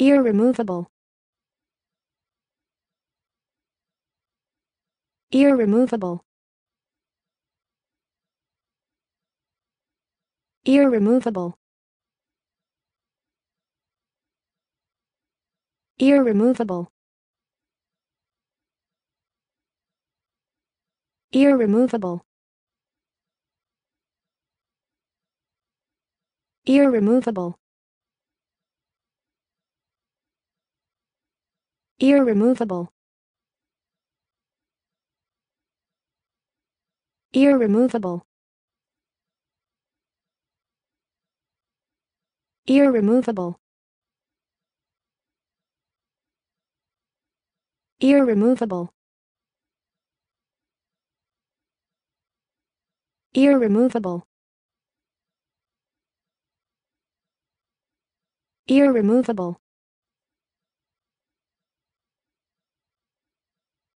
Irremovable. Irremovable. Irremovable. Irremovable. Irremovable. Irremovable. Irremovable. Irremovable. Irremovable. Irremovable. Irremovable. Irremovable.